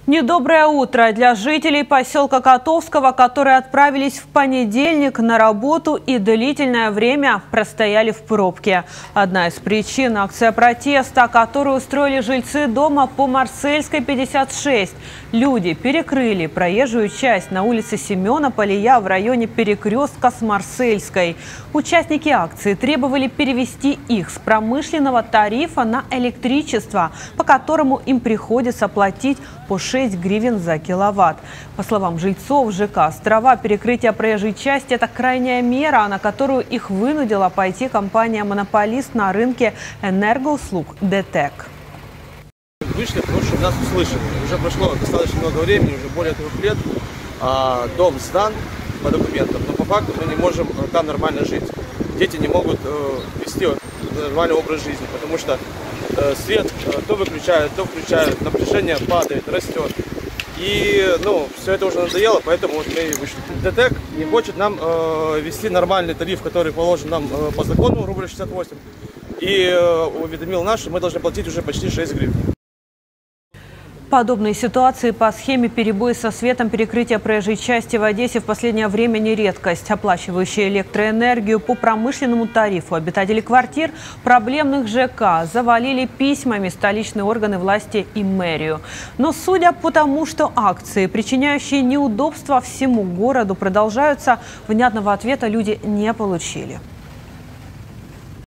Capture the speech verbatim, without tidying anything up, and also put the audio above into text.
Недоброе утро для жителей поселка Котовского, которые отправились в понедельник на работу и длительное время простояли в пробке. Одна из причин – акция протеста, которую устроили жильцы дома по Марсельской, пятьдесят шесть. Люди перекрыли проезжую часть на улице Семена Полия в районе перекрестка с Марсельской. Участники акции требовали перевести их с промышленного тарифа на электричество, по которому им приходится платить по шесть гривен за киловатт. По словам жильцов ЖК «Острова», перекрытие проезжей части – это крайняя мера, на которую их вынудила пойти компания-монополист на рынке энергоуслуг ДТЭК. Вышли, потому что нас услышали. Уже прошло достаточно много времени, уже более трех лет. А, дом сдан по документам, но по факту мы не можем там нормально жить. Дети не могут э, вести нормальный образ жизни, потому что э, свет э, то выключают, то включают, напряжение падает, растет. И ну, все это уже надоело, поэтому вот мы и вышли. ДТЭК не хочет нам э, вести нормальный тариф, который положен нам э, по закону, рубль шестьдесят восемь. И э, уведомил нас, что мы должны платить уже почти шесть гривен. Подобные ситуации по схеме перебоя со светом, перекрытия проезжей части в Одессе в последнее время не редкость. Оплачивающие электроэнергию по промышленному тарифу обитатели квартир проблемных ЖК завалили письмами столичные органы власти и мэрию. Но судя по тому, что акции, причиняющие неудобства всему городу, продолжаются, внятного ответа люди не получили.